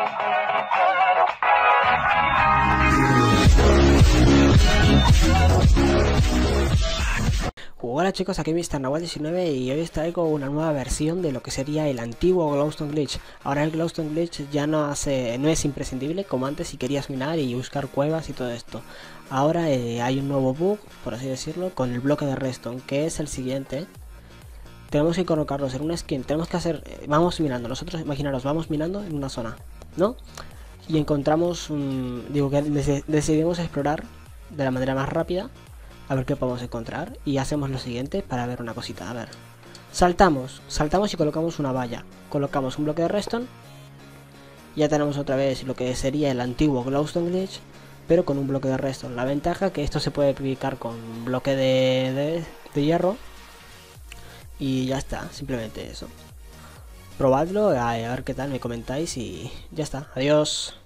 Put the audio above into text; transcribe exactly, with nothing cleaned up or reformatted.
Hola chicos, aquí mister Nahual diecinueve y hoy os traigo una nueva versión de lo que sería el antiguo Glowstone Glitch. Ahora el Glowstone Glitch ya no hace, no es imprescindible como antes si querías minar y buscar cuevas y todo esto. Ahora eh, hay un nuevo bug, por así decirlo, con el bloque de redstone, que es el siguiente. Tenemos que colocarlos en una skin, tenemos que hacer, eh, vamos minando, nosotros imaginaros, vamos minando en una zona, ¿no? Y encontramos, un, digo que decidimos explorar de la manera más rápida. A ver qué podemos encontrar y hacemos lo siguiente para ver una cosita. A ver, saltamos, saltamos y colocamos una valla, colocamos un bloque de redstone. Ya tenemos otra vez lo que sería el antiguo Glowstone Glitch, pero con un bloque de redstone. La ventaja es que esto se puede picar con un bloque de, de, de hierro. Y ya está, simplemente eso. Probadlo, a ver qué tal, me comentáis y ya está. Adiós.